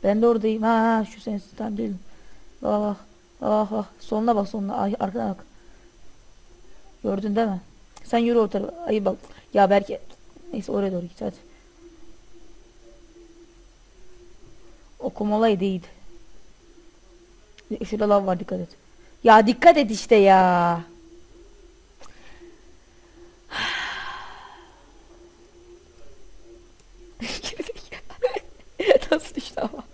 Ben de oradayım. Ha şu sensin. Tamam değilim. Ah ah ah. Sonuna bak sonuna. Ay, arkana bak. Gördün değil mi? Sen yürü o tarafa. Ay bak. Ya belki. Neyse oraya doğru git hadi. Okumalayı değil. Şurada lav var dikkat et. Ya dikkat et işte ya. Nasıl düştü ama.